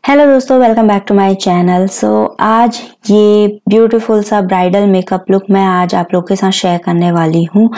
Hello दोस्तों, welcome back to my channel. आज ये ब्यूटीफुल सा ब्राइडल मेकअप लुक मैं आज आप लोग के साथ शेयर करने वाली हूँ।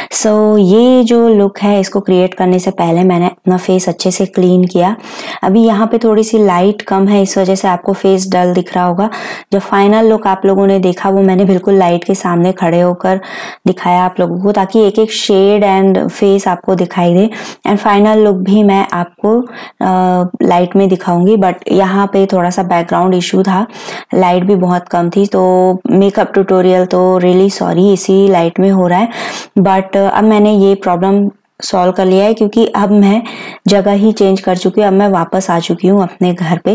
ये जो लुक है इसको क्रिएट करने से पहले मैंने अपना फेस अच्छे से क्लीन किया। अभी यहाँ पे थोड़ी सी लाइट कम है, इस वजह से आपको फेस डल दिख रहा होगा। जो फाइनल लुक आप लोगों ने देखा वो मैंने बिल्कुल लाइट के सामने खड़े होकर दिखाया आप लोगों को, ताकि एक एक शेड एंड फेस आपको दिखाई दे। एंड फाइनल लुक भी मैं आपको लाइट में दिखाऊंगी, बट यहाँ पे थोड़ा सा बैकग्राउंड इशू था, लाइट भी बहुत कम थी, तो मेकअप ट्यूटोरियल तो रियली सॉरी इसी लाइट में हो रहा है। बट अब मैंने ये प्रॉब्लम सॉल्व कर लिया है, क्योंकि अब मैं जगह ही चेंज कर चुकी हूँ। अब मैं वापस आ चुकी हूँ अपने घर पे।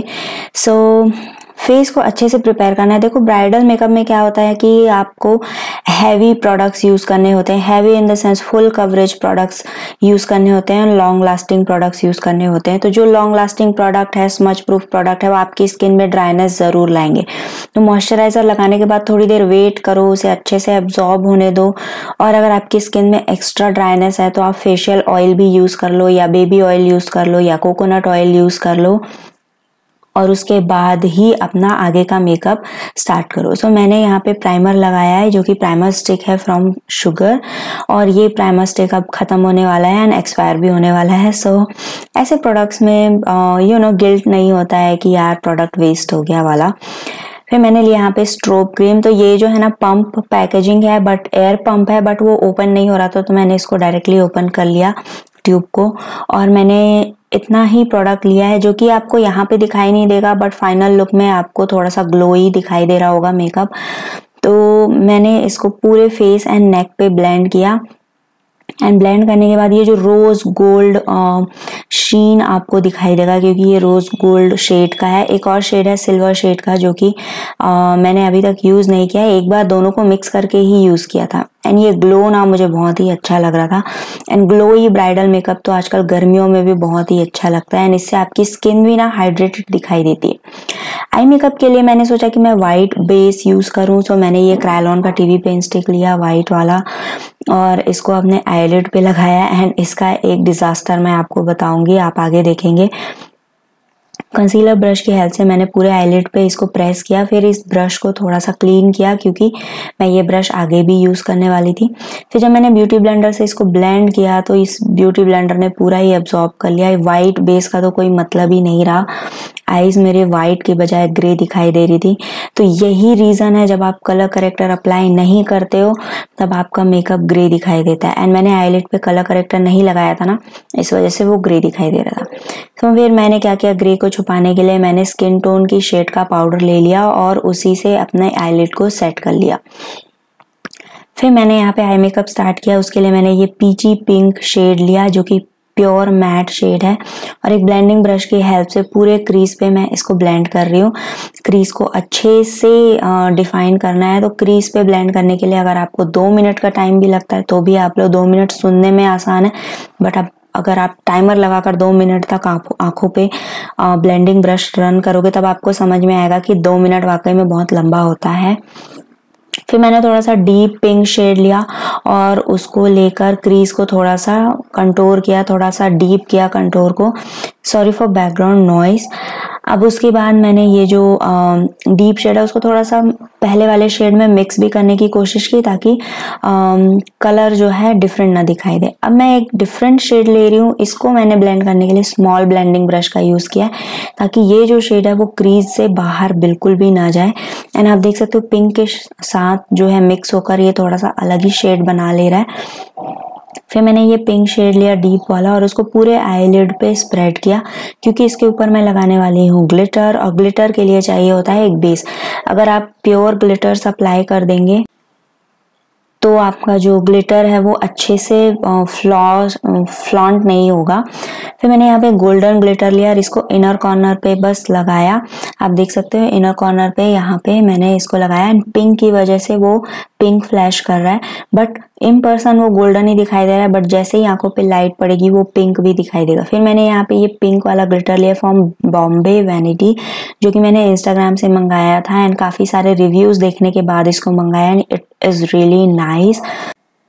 फेस को अच्छे से प्रिपेयर करना है। देखो, ब्राइडल मेकअप में क्या होता है कि आपको हैवी प्रोडक्ट्स यूज करने होते हैं, heavy in the sense full coverage products use करने होते हैं, लॉन्ग लास्टिंग प्रोडक्ट्स यूज करने होते हैं। तो जो लॉन्ग लास्टिंग प्रोडक्ट है, स्मच प्रूफ प्रोडक्ट है, वो आपकी स्किन में ड्राइनेस जरूर लाएंगे। तो मॉइस्चराइजर लगाने के बाद थोड़ी देर वेट करो, उसे अच्छे से एब्जॉर्ब होने दो। और अगर आपकी स्किन में एक्स्ट्रा ड्राइनेस है तो आप फेशियल ऑयल भी यूज कर लो, या बेबी ऑयल यूज कर लो, या कोकोनट ऑयल यूज कर लो, और उसके बाद ही अपना आगे का मेकअप स्टार्ट करो। मैंने यहाँ पे प्राइमर लगाया है, जो कि प्राइमर स्टिक है फ्रॉम शुगर, और ये प्राइमर स्टिक अब खत्म होने वाला है एंड एक्सपायर भी होने वाला है। ऐसे प्रोडक्ट्स में गिल्ट नहीं होता है कि यार प्रोडक्ट वेस्ट हो गया वाला। फिर मैंने लिया यहाँ पे स्ट्रोब क्रीम। तो ये जो है ना, पंप पैकेजिंग है, बट एयर पंप है, बट वो ओपन नहीं हो रहा था, तो मैंने इसको डायरेक्टली ओपन कर लिया ट्यूब को। और मैंने इतना ही प्रोडक्ट लिया है, जो कि आपको यहाँ पे दिखाई नहीं देगा, बट फाइनल लुक में आपको थोड़ा सा ग्लोई दिखाई दे रहा होगा मेकअप। तो मैंने इसको पूरे फेस एंड नेक पे ब्लेंड किया। एंड ब्लेंड करने के बाद ये जो रोज गोल्ड शीन आपको दिखाई देगा, क्योंकि ये रोज गोल्ड शेड का है। एक और शेड है सिल्वर शेड का, जो कि मैंने अभी तक यूज नहीं किया है, एक बार दोनों को मिक्स करके ही यूज किया था। एंड ये ग्लो ना मुझे बहुत ही अच्छा लग रहा था। एंड ग्लोई ब्राइडल मेकअप तो आजकल गर्मियों में भी बहुत ही अच्छा लगता है, एंड इससे आपकी स्किन भी ना हाइड्रेटेड दिखाई देती है। आई मेकअप के लिए मैंने सोचा कि मैं व्हाइट बेस यूज करूं, तो मैंने ये क्रायोलॉन का टीवी पेन स्टिक लिया व्हाइट वाला, और इसको अपने आईलिड पे लगाया। एंड इसका एक डिजास्टर मैं आपको बताऊंगी, आप आगे देखेंगे। कंसीलर ब्रश की हेल्प से मैंने पूरे आईलिड पे इसको प्रेस किया। फिर इस ब्रश को थोड़ा सा क्लीन किया, क्योंकि मैं ये ब्रश आगे भी यूज करने वाली थी। फिर जब मैंने ब्यूटी ब्लेंडर से इसको ब्लेंड किया, तो इस ब्यूटी ब्लेंडर ने पूरा ही एब्जॉर्ब कर लिया। व्हाइट बेस का तो कोई मतलब ही नहीं रहा। आईज मेरे व्हाइट के बजाय ग्रे दिखाई दे रही थी। तो यही रीजन है, जब आप कलर करेक्टर अप्लाई नहीं करते हो तब आपका मेकअप ग्रे दिखाई देता है। एंड मैंने आईलिड पे कलर करेक्टर नहीं लगाया था ना, इस वजह से वो ग्रे दिखाई दे रहा था। फिर मैंने क्या किया, ग्रे को छुपाने के लिए मैंने स्किन टोन की शेड का पाउडर ले लिया और उसी से अपने आईलिड को सेट कर लिया। फिर मैंने यहाँ पे आई मेकअप स्टार्ट किया। उसके लिए मैंने ये पीची पिंक शेड लिया, जो कि प्योर मैट शेड है, और एक ब्लेंडिंग ब्रश की हेल्प से पूरे क्रीज पे मैं इसको ब्लेंड कर रही हूँ। क्रीज को अच्छे से डिफाइन करना है। तो क्रीज पे ब्लेंड करने के लिए अगर आपको 2 मिनट का टाइम भी लगता है तो भी आप लोग 2 मिनट सुनने में आसान है, बट अगर आप टाइमर लगाकर 2 मिनट तक आंखों पे ब्लेंडिंग ब्रश रन करोगे, तब आपको समझ में आएगा कि 2 मिनट वाकई में बहुत लंबा होता है। फिर मैंने थोड़ा सा डीप पिंक शेड लिया और उसको लेकर क्रीज को थोड़ा सा कंटूर किया, थोड़ा सा डीप किया कंटूर को। Sorry for background noise. अब उसके बाद मैंने ये जो डीप शेड है उसको थोड़ा सा पहले वाले शेड में मिक्स भी करने की कोशिश की, ताकि कलर जो है डिफरेंट ना दिखाई दे। अब मैं एक डिफरेंट शेड ले रही हूँ, इसको मैंने ब्लेंड करने के लिए स्मॉल ब्लेंडिंग ब्रश का यूज किया, ताकि ये जो शेड है वो क्रीज से बाहर बिल्कुल भी ना जाए। एंड आप देख सकते हो पिंक के साथ जो है मिक्स होकर ये थोड़ा सा अलग ही शेड बना ले रहा है। फिर मैंने ये पिंक शेड लिया डीप वाला, और उसको पूरे आईलिड पे स्प्रेड किया, क्योंकि इसके ऊपर मैं लगाने वाली हूँ ग्लिटर, और ग्लिटर के लिए चाहिए होता है एक बेस। अगर आप प्योर ग्लिटर्स अप्लाई कर देंगे तो आपका जो ग्लिटर है वो अच्छे से फ्लॉन्ट नहीं होगा। फिर मैंने यहाँ पे गोल्डन ग्लिटर लिया और इसको इनर कॉर्नर पे बस लगाया। आप देख सकते हो इनर कॉर्नर पे यहाँ पे मैंने इसको लगाया। एंड पिंक की वजह से वो पिंक फ्लैश कर रहा है, बट इन पर्सन वो गोल्डन ही दिखाई दे रहा है, बट जैसे ही आंखों पे लाइट पड़ेगी वो पिंक भी दिखाई देगा। फिर मैंने यहाँ पे ये पिंक वाला ग्लिटर लिया फ्रॉम बॉम्बे वैनिटी, जो कि मैंने इंस्टाग्राम से मंगाया था, एंड काफी सारे रिव्यूज देखने के बाद इसको मंगाया, and it is really nice.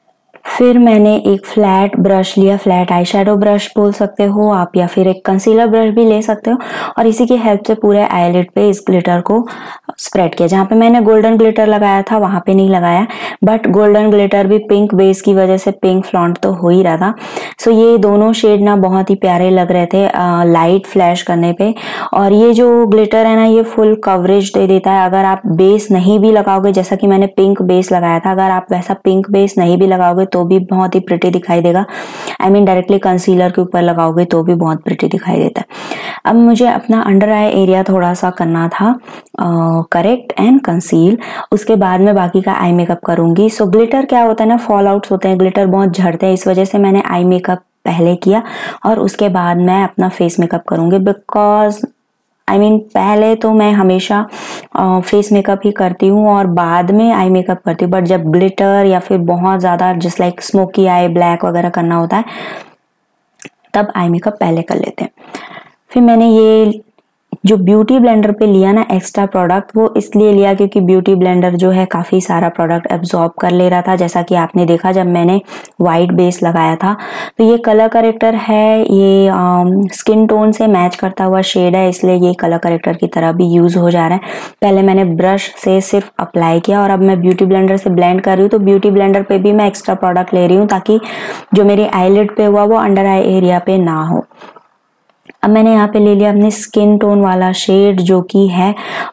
फिर मैंने एक फ्लैट ब्रश लिया, फ्लैट आई शेडो ब्रश बोल सकते हो आप, या फिर एक कंसीलर ब्रश भी ले सकते हो, और इसी की हेल्प से पूरे आईलिड पे इस ग्लिटर को स्प्रेड किया। जहाँ पे मैंने गोल्डन ग्लिटर लगाया था वहां पे नहीं लगाया, बट गोल्डन ग्लिटर भी पिंक बेस की वजह से पिंक फ्लॉन्ट तो हो ही रहा था। सो ये दोनों शेड ना बहुत ही प्यारे लग रहे थे लाइट फ्लैश करने पे। और ये जो ग्लिटर है ना, ये फुल कवरेज दे देता है। अगर आप बेस नहीं भी लगाओगे, जैसा कि मैंने पिंक बेस लगाया था, अगर आप वैसा पिंक बेस नहीं भी लगाओगे तो भी बहुत ही प्रिटी दिखाई देगा। आई मीन डायरेक्टली कंसीलर के ऊपर लगाओगे तो भी बहुत प्रिटी दिखाई देता है। अब मुझे अपना अंडर आई एरिया थोड़ा सा करना था करेक्ट एंड कंसील, उसके बाद में बाकी का आई मेकअप करूंगी। सो ग्लिटर क्या होता है ना, फॉल आउट्स होते हैं, ग्लिटर बहुत झड़ते हैं, इस वजह से मैंने आई मेकअप पहले किया और उसके बाद मैं अपना फेस मेकअप करूंगी। बिकॉज पहले तो मैं हमेशा फेस मेकअप ही करती हूँ और बाद में आई मेकअप करती हूँ, बट जब ग्लिटर या फिर बहुत ज़्यादा just like smoky eye black वगैरह करना होता है तब आई मेकअप पहले कर लेते हैं। फिर मैंने ये जो ब्यूटी ब्लेंडर पे लिया ना एक्स्ट्रा प्रोडक्ट, वो इसलिए लिया क्योंकि ब्यूटी ब्लेंडर जो है काफ़ी सारा प्रोडक्ट एब्जॉर्ब कर ले रहा था। जैसा कि आपने देखा जब मैंने वाइट बेस लगाया था, तो ये कलर करेक्टर है, ये स्किन टोन से मैच करता हुआ शेड है, इसलिए ये कलर करेक्टर की तरह भी यूज़ हो जा रहा है। पहले मैंने ब्रश से सिर्फ अप्लाई किया और अब मैं ब्यूटी ब्लेंडर से ब्लेंड कर रही हूँ। तो ब्यूटी ब्लेंडर पे भी मैं एक्स्ट्रा प्रोडक्ट ले रही हूँ ताकि जो मेरी आईलिड पे हुआ वो अंडर आई एरिया पे ना हो। अब मैंने यहाँ पे ले लिया अपने स्किन टोन वाला शेड जो कि है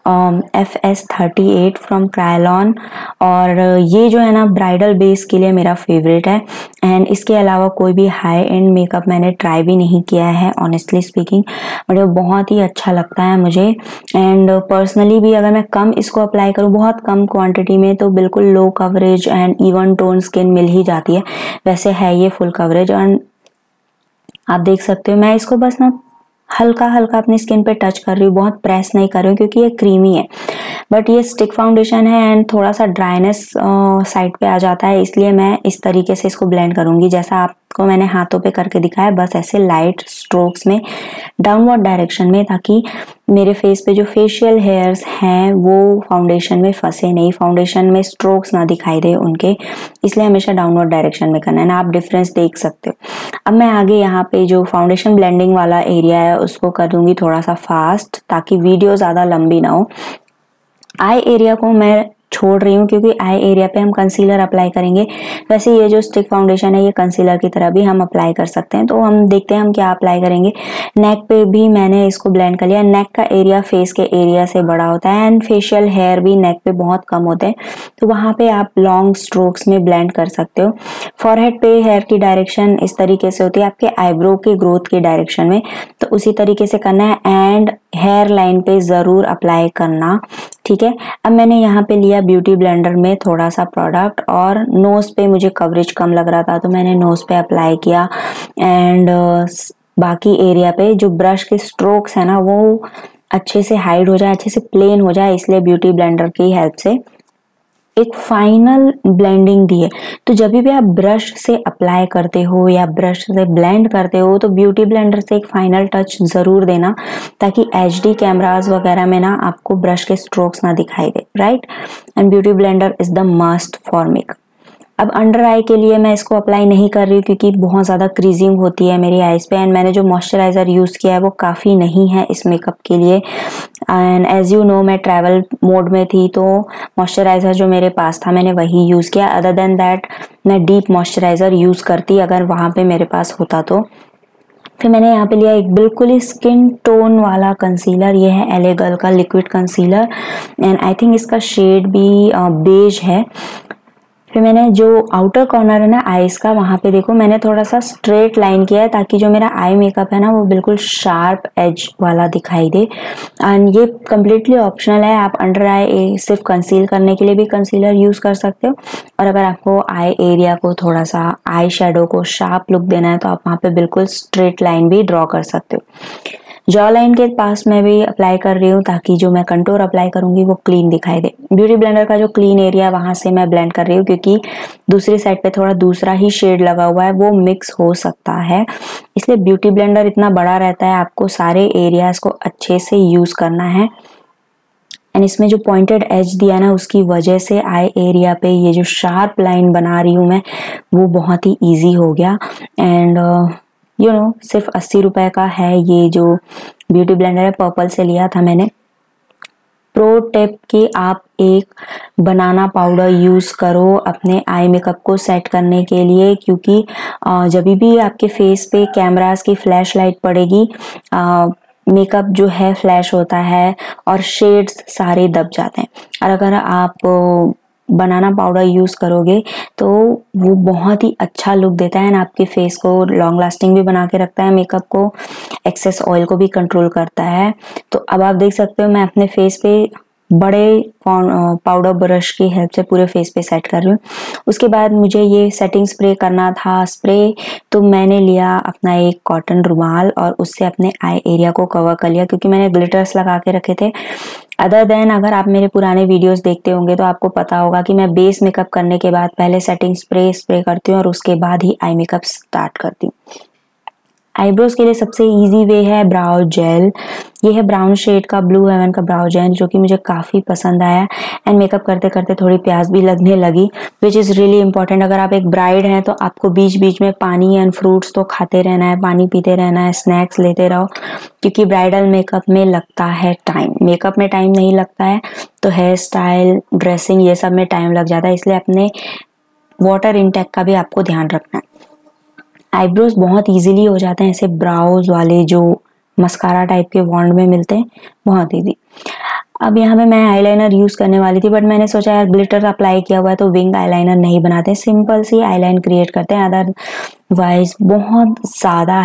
FS38 फ्रॉम क्रायलॉन, और ये जो है ना ब्राइडल बेस के लिए मेरा फेवरेट है। एंड इसके अलावा कोई भी हाई एंड मेकअप मैंने ट्राई भी नहीं किया है ऑनेस्टली स्पीकिंग, बट वो बहुत ही अच्छा लगता है मुझे। एंड पर्सनली भी अगर मैं कम इसको अप्लाई करूँ बहुत कम क्वांटिटी में तो बिल्कुल low coverage and even tone skin मिल ही जाती है। वैसे है ये फुल कवरेज, और आप देख सकते हो मैं इसको बस ना हल्का हल्का अपनी स्किन पे टच कर रही हूँ, बहुत प्रेस नहीं कर रही हूँ क्योंकि ये क्रीमी है। बट ये स्टिक फाउंडेशन है एंड थोड़ा सा ड्राइनेस साइड पे आ जाता है, इसलिए मैं इस तरीके से इसको ब्लेंड करूंगी जैसा आपको मैंने हाथों पे करके दिखाया, बस ऐसे लाइट स्ट्रोक्स में डाउनवर्ड डायरेक्शन में, ताकि मेरे फेस पे जो फेशियल हेयर्स हैं वो फाउंडेशन में फंसे नहीं, फाउंडेशन में स्ट्रोक्स ना दिखाई दे उनके, इसलिए हमेशा डाउनवर्ड डायरेक्शन में करना है ना। आप डिफरेंस देख सकते हो। अब मैं आगे यहाँ पे जो फाउंडेशन ब्लेंडिंग वाला एरिया है उसको कर दूंगी थोड़ा सा फास्ट ताकि वीडियो ज़्यादा लंबी ना हो। आई एरिया को मैं छोड़ रही हूँ क्योंकि आई एरिया पे हम कंसीलर अप्लाई करेंगे। वैसे ये जो स्टिक फाउंडेशन है ये कंसीलर की तरह भी हम अप्लाई कर सकते हैं, तो हम देखते हैं हम क्या अप्लाई करेंगे। नेक पे भी मैंने इसको ब्लेंड कर लिया। नेक का एरिया फेस के एरिया से बड़ा होता है एंड फेशियल हेयर भी नेक पे बहुत कम होते हैं, तो वहाँ पे आप लॉन्ग स्ट्रोक्स में ब्लेंड कर सकते हो। फॉरहेड पे हेयर की डायरेक्शन इस तरीके से होती है आपके आईब्रो के ग्रोथ की डायरेक्शन में, तो उसी तरीके से करना है एंड हेयर लाइन पे जरूर अप्लाई करना, ठीक है। अब मैंने यहाँ पे लिया ब्यूटी ब्लेंडर में थोड़ा सा प्रोडक्ट और नोज पे मुझे कवरेज कम लग रहा था तो मैंने नोज पे अप्लाई किया। एंड बाकी एरिया पे जो ब्रश के स्ट्रोक्स है ना वो अच्छे से हाइड हो जाए, अच्छे से प्लेन हो जाए, इसलिए ब्यूटी ब्लेंडर की हेल्प से एक फाइनल ब्लेंडिंग दी है। तो जब भी आप ब्रश से अप्लाई करते हो या ब्रश से ब्लेंड करते हो तो ब्यूटी ब्लेंडर से एक फाइनल टच जरूर देना ताकि HD कैमरास वगैरह में ना आपको ब्रश के स्ट्रोक्स ना दिखाई दे, right. And beauty blender is the must for makeup. अब अंडर आई के लिए मैं इसको अप्लाई नहीं कर रही हूँ क्योंकि बहुत ज़्यादा क्रीजिंग होती है मेरी आईज पे, एंड मैंने जो मॉइस्चराइज़र यूज़ किया है वो काफ़ी नहीं है इस मेकअप के लिए। एंड एज यू नो मैं ट्रैवल मोड में थी तो मॉइस्चराइज़र जो मेरे पास था मैंने वही यूज़ किया। अदर देन दैट मैं डीप मॉइस्चराइज़र यूज़ करती अगर वहाँ पे मेरे पास होता तो। फिर मैंने यहाँ पे लिया एक बिल्कुल ही स्किन टोन वाला कंसीलर, ये है LA गर्ल का liquid concealer and I think इसका शेड भी बेज है। फिर मैंने जो आउटर कॉर्नर है ना आईज का, वहाँ पे देखो मैंने थोड़ा सा स्ट्रेट लाइन किया है ताकि जो मेरा आई मेकअप है ना वो बिल्कुल शार्प एज वाला दिखाई दे। एंड ये कम्प्लीटली ऑप्शनल है, आप अंडर आई सिर्फ कंसील करने के लिए भी कंसीलर यूज कर सकते हो, और अगर आपको आई एरिया को थोड़ा सा आई शेडो को शार्प लुक देना है तो आप वहाँ पे बिल्कुल स्ट्रेट लाइन भी ड्रॉ कर सकते हो। जॉ लाइन के पास मैं भी अप्लाई कर रही हूँ ताकि जो मैं कंटूर अप्लाई करूंगी वो क्लीन दिखाई दे। ब्यूटी ब्लेंडर का जो क्लीन एरिया वहां से मैं ब्लेंड कर रही हूँ क्योंकि दूसरी साइड पे थोड़ा दूसरा ही शेड लगा हुआ है, वो मिक्स हो सकता है, इसलिए ब्यूटी ब्लेंडर इतना बड़ा रहता है, आपको सारे एरियाज को अच्छे से यूज करना है। एंड इसमें जो पॉइंटेड एज दिया ना उसकी वजह से आई एरिया पे ये जो शार्प लाइन बना रही हूँ मैं वो बहुत ही ईजी हो गया। एंड सिर्फ 80 रुपए का है ये जो ब्यूटी ब्लेंडर है, पर्पल से लिया था मैंने। प्रो टिप कि आप एक बनाना पाउडर यूज करो अपने आई मेकअप को सेट करने के लिए, क्योंकि जब भी आपके फेस पे कैमरास की फ्लैश लाइट पड़ेगी मेकअप जो है फ्लैश होता है और शेड्स सारे दब जाते हैं। और अगर आप बनाना पाउडर यूज करोगे तो वो बहुत ही अच्छा लुक देता है एंड आपके फेस को लॉन्ग लास्टिंग भी बना के रखता है, मेकअप को, एक्सेस ऑयल को भी कंट्रोल करता है। तो अब आप देख सकते हो मैं अपने फेस पे बड़े पाउडर ब्रश की हेल्प से पूरे फेस पे सेट कर रही हूँ। उसके बाद मुझे ये सेटिंग स्प्रे करना था। स्प्रे तो मैंने लिया अपना एक कॉटन रुमाल और उससे अपने आई एरिया को कवर कर लिया, क्योंकि मैंने ग्लिटर्स लगा के रखे थे। अदर देन अगर आप मेरे पुराने वीडियोस देखते होंगे तो आपको पता होगा कि मैं बेस मेकअप करने के बाद पहले सेटिंग स्प्रे करती हूँ और उसके बाद ही आई मेकअप स्टार्ट करती हूँ। आईब्रोज के लिए सबसे इजी वे है ब्राउ जेल। ये है ब्राउन शेड का ब्लू हेवन का ब्राउ जेल जो कि मुझे काफ़ी पसंद आया एंड मेकअप करते करते थोड़ी प्यास भी लगने लगी, विच इज़ रियली इंपॉर्टेंट। अगर आप एक ब्राइड हैं तो आपको बीच बीच में पानी एंड फ्रूट्स तो खाते रहना है, पानी पीते रहना है, स्नैक्स लेते रहो, क्योंकि ब्राइडल मेकअप में लगता है टाइम। मेकअप में टाइम नहीं लगता है तो हेयर स्टाइल, ड्रेसिंग, ये सब में टाइम लग जाता है, इसलिए अपने वाटर इनटेक का भी आपको ध्यान रखना है। आईब्रोज बहुत इजीली हो जाते हैं ऐसे ब्राउज वाले जो मस्कारा टाइप के वॉन्ड में मिलते हैं, बहुत इजी। अब यहाँ पे मैं आईलाइनर यूज करने वाली थी, बट मैंने सोचा यार ग्लिटर अप्लाई किया हुआ है तो विंग आईलाइनर नहीं बनाते, सिंपल सी आईलाइन क्रिएट करते हैं, अदरवाइज बहुत ज़्यादा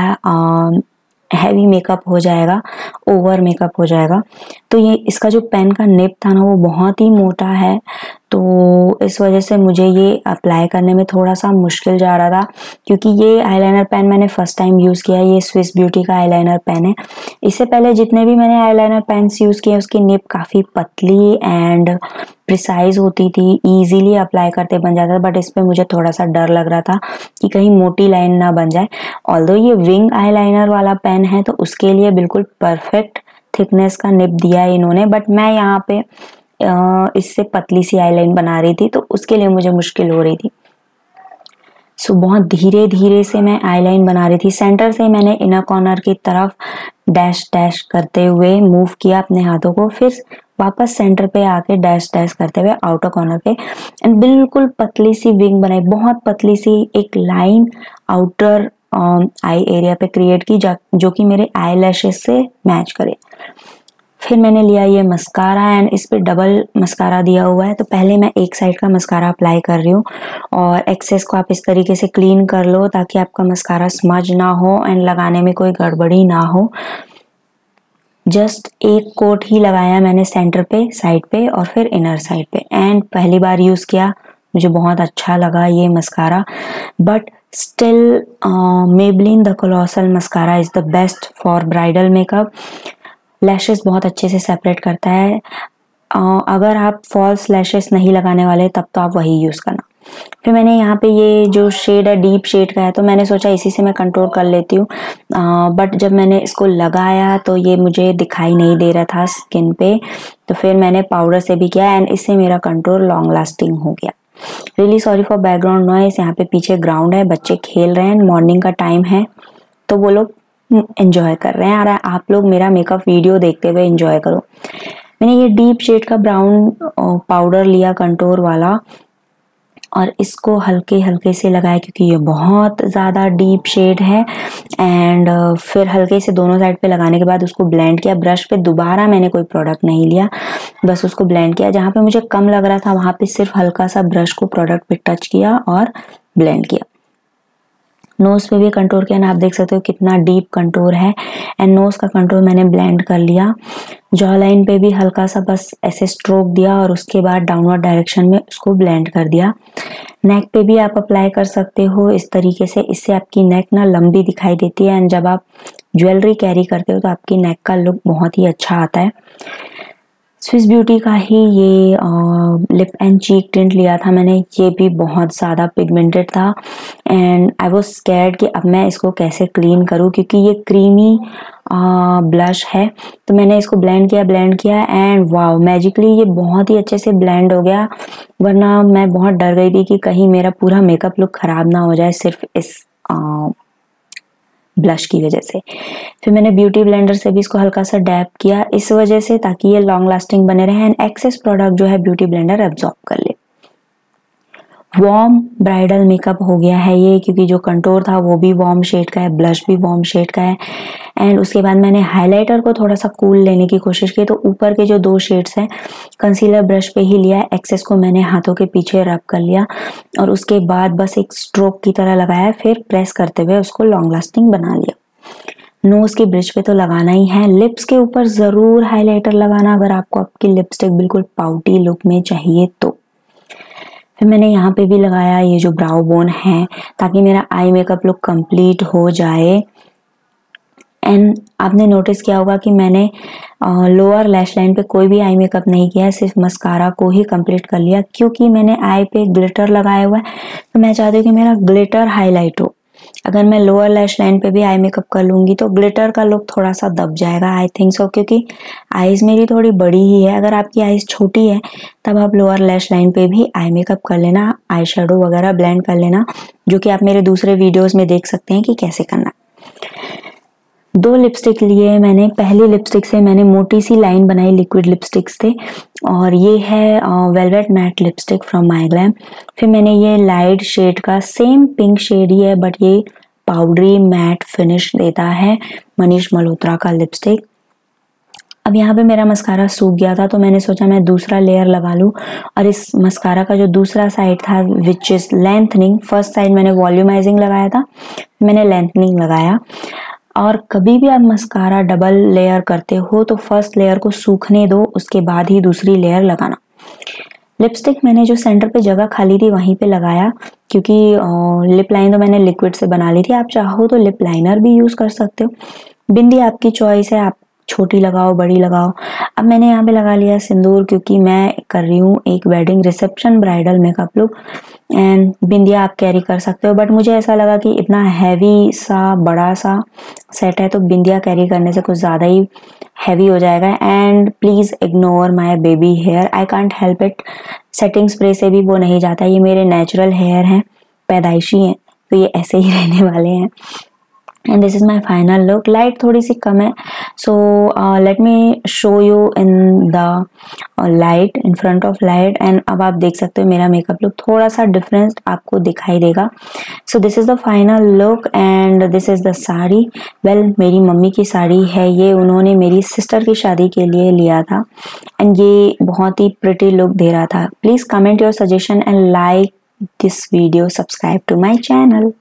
हैवी मेकअप हो जाएगा, ओवर मेकअप हो जाएगा। तो ये इसका जो पेन का निब था ना वो बहुत ही मोटा है, तो इस वजह से मुझे ये अप्लाई करने में थोड़ा सा मुश्किल जा रहा था, क्योंकि ये आईलाइनर पेन मैंने फर्स्ट टाइम यूज़ किया है। ये स्विस ब्यूटी का आईलाइनर पेन है। इससे पहले जितने भी मैंने आईलाइनर पेन्स यूज़ किए उसकी निब काफ़ी पतली एंड प्रिसाइज होती थी, इजीली अप्लाई करते बन जाता था, बट इस पे मुझे थोड़ा सा डर लग रहा था कि कहीं मोटी लाइन ना बन जाए। ऑल्दो ये विंग आईलाइनर वाला पेन है तो उसके लिए बिल्कुल परफेक्ट थिकनेस का निब दिया है इन्होंने, बट मैं यहाँ पे इससे पतली सी आईलाइन बना रही थी तो उसके लिए मुझे मुश्किल हो रही थी। सो बहुत धीरे धीरे से मैं आईलाइन बना रही थी। सेंटर से मैंने इनर कॉर्नर की तरफ डैश डैश करते हुए मूव किया अपने हाथों को, फिर वापस सेंटर पे आके डैश डैश करते हुए आउटर कॉर्नर पे एंड बिल्कुल पतली सी विंग बनाई, बहुत पतली सी एक लाइन आउटर आई एरिया पे क्रिएट की जो कि मेरे आई लैशेस से मैच करे। फिर मैंने लिया ये मस्कारा एंड इस पे डबल मस्कारा दिया हुआ है, तो पहले मैं एक साइड का मस्कारा अप्लाई कर रही हूँ और एक्सेस को आप इस तरीके से क्लीन कर लो ताकि आपका मस्कारा स्मज ना हो एंड लगाने में कोई गड़बड़ी ना हो। जस्ट एक कोट ही लगाया मैंने सेंटर पे, साइड पे और फिर इनर साइड पे, एंड पहली बार यूज़ किया, मुझे बहुत अच्छा लगा ये mascara. But still Maybelline the colossal mascara is the best for bridal makeup. Lashes बहुत अच्छे से सेपरेट करता है। अगर आप फॉल्स लैशेस नहीं लगाने वाले तब तो आप वही यूज़ करना। फिर मैंने यहाँ पे ये जो शेड है डीप शेड का है तो मैंने सोचा इसी से मैं कंट्रोल कर लेती हूँ, बट जब मैंने इसको लगाया तो ये मुझे दिखाई नहीं दे रहा था स्किन पे, तो फिर मैंने पाउडर से भी किया एंड इससे मेरा कंट्रोल लॉन्ग लास्टिंग हो गया। Really sorry for background noise, यहाँ पे पीछे ग्राउंड है, बच्चे खेल रहे हैं, मॉर्निंग का टाइम है तो वो लोग एंजॉय कर रहे हैं और आप लोग मेरा मेकअप वीडियो देखते हुए एंजॉय करो। मैंने ये डीप शेड का ब्राउन पाउडर लिया कंटूर वाला और इसको हल्के हल्के से लगाया क्योंकि ये बहुत ज़्यादा डीप शेड है, एंड फिर हल्के से दोनों साइड पे लगाने के बाद उसको ब्लेंड किया। ब्रश पे दोबारा मैंने कोई प्रोडक्ट नहीं लिया, बस उसको ब्लेंड किया। जहाँ पे मुझे कम लग रहा था वहाँ पे सिर्फ हल्का सा ब्रश को प्रोडक्ट पे टच किया और ब्लेंड किया। नोज पे भी कंटूर किया ना, आप देख सकते हो कितना डीप कंटूर है एंड नोज का कंटूर मैंने ब्लेंड कर लिया। जॉ लाइन पे भी हल्का सा बस ऐसे स्ट्रोक दिया और उसके बाद डाउनवर्ड डायरेक्शन में उसको ब्लेंड कर दिया। नेक पे भी आप अप्लाई कर सकते हो इस तरीके से, इससे आपकी नेक ना लंबी दिखाई देती है एंड जब आप ज्वेलरी कैरी करते हो तो आपकी नेक का लुक बहुत ही अच्छा आता है। स्विस ब्यूटी का ही ये लिप एंड चीक टिंट लिया था मैंने। ये भी बहुत ज़्यादा पिगमेंटेड था एंड आई वाज स्कैर्ड कि अब मैं इसको कैसे क्लीन करूँ, क्योंकि ये क्रीमी ब्लश है। तो मैंने इसको ब्लेंड किया एंड वाओ, मैजिकली ये बहुत ही अच्छे से ब्लेंड हो गया। वरना मैं बहुत डर गई थी कि कहीं मेरा पूरा मेकअप लुक ख़राब ना हो जाए सिर्फ इस ब्लश की वजह से। फिर मैंने ब्यूटी ब्लेंडर से भी इसको हल्का सा डैप किया इस वजह से, ताकि ये लॉन्ग लास्टिंग बने रहे एंड एक्सेस प्रोडक्ट जो है ब्यूटी ब्लेंडर एब्जॉर्ब कर ले। वार्म ब्राइडल मेकअप हो गया है ये, क्योंकि जो कंटूर था वो भी वार्म शेड का है, ब्लश भी वार्म शेड का है। एंड उसके बाद मैंने हाइलाइटर को थोड़ा सा कूल लेने की कोशिश की, तो ऊपर के जो 2 शेड्स हैं कंसीलर ब्रश पे ही लिया, एक्सेस को मैंने हाथों के पीछे रब कर लिया और उसके बाद बस एक स्ट्रोक की तरह लगाया, फिर प्रेस करते हुए उसको लॉन्ग लास्टिंग बना लिया। नोज की ब्रिज पे तो लगाना ही है। लिप्स के ऊपर जरूर हाइलाइटर लगाना अगर आपको आपकी लिपस्टिक बिल्कुल पाउटी लुक में चाहिए तो। फिर मैंने यहाँ पे भी लगाया ये जो ब्राउ बोन है, ताकि मेरा आई मेकअप लुक कंप्लीट हो जाए। एंड आपने नोटिस किया होगा कि मैंने लोअर लैश लाइन पे कोई भी आई मेकअप नहीं किया है, सिर्फ मस्कारा को ही कंप्लीट कर लिया, क्योंकि मैंने आई पे ग्लिटर लगाया हुआ है। तो मैं चाहती हूँ कि मेरा ग्लिटर हाईलाइट हो। अगर मैं लोअर लैश लाइन पे भी आई मेकअप कर लूंगी तो ग्लिटर का लुक थोड़ा सा दब जाएगा, आई थिंक सो, क्योंकि आईज मेरी थोड़ी बड़ी ही है। अगर आपकी आईज छोटी है तब आप लोअर लैश लाइन पे भी आई मेकअप कर लेना, आई शेडो वगैरह ब्लेंड कर लेना, जो कि आप मेरे दूसरे वीडियोस में देख सकते हैं कि कैसे करना। 2 लिपस्टिक लिए मैंने। पहली लिपस्टिक से मैंने मोटी सी लाइन बनाई, लिक्विड लिपस्टिक्स थे, और ये है velvet matte lipstick from my glam. फिर मैंने ये लाइट शेड का, सेम पिंक शेड ही है बट ये पाउडरी मैट फिनिश देता है, मनीष मल्होत्रा का लिपस्टिक। अब यहाँ पे मेरा मस्कारा सूख गया था तो मैंने सोचा मैं दूसरा लेयर लगा लूँ, और इस मस्कारा का जो दूसरा साइड था which is lengthening, first side मैंने वॉल्यूमाइजिंग लगाया था, मैंने लेंथनिंग लगाया। और कभी भी आप मस्कारा डबल लेयर करते हो तो फर्स्ट लेयर को सूखने दो, उसके बाद ही दूसरी लेयर लगाना। लिपस्टिक मैंने जो सेंटर पे जगह खाली थी वहीं पे लगाया, क्योंकि लिप लाइन तो मैंने लिक्विड से बना ली थी। आप चाहो तो लिप लाइनर भी यूज कर सकते हो। बिंदी आपकी चॉइस है, आप छोटी लगाओ बड़ी लगाओ। अब मैंने यहाँ पे लगा लिया सिंदूर, क्योंकि मैं कर रही हूँ एक wedding reception bridal makeup look, and बिंदिया आप कैरी कर सकते हो, बट मुझे ऐसा लगा कि इतना हैवी सा बड़ा सा सेट है तो बिंदिया कैरी करने से कुछ ज़्यादा ही हैवी हो जाएगा। And please ignore my baby hair, I can't help it. Setting spray से भी वो नहीं जाता, ये मेरे नेचुरल हेयर हैं, पैदाइशी हैं, तो ये ऐसे ही रहने वाले हैं। And this is my final look. Light थोड़ी सी कम है, so let me show you in the light, in front of light. And अब आप देख सकते हो मेरा मेकअप लुक थोड़ा सा डिफरेंस आपको दिखाई देगा। So this is the final look and this is the sari. Well मेरी मम्मी की साड़ी है ये, उन्होंने मेरी सिस्टर की शादी के लिए लिया था, एंड ये बहुत ही प्रिटी लुक दे रहा था। Please comment your suggestion and like this video, subscribe to my channel.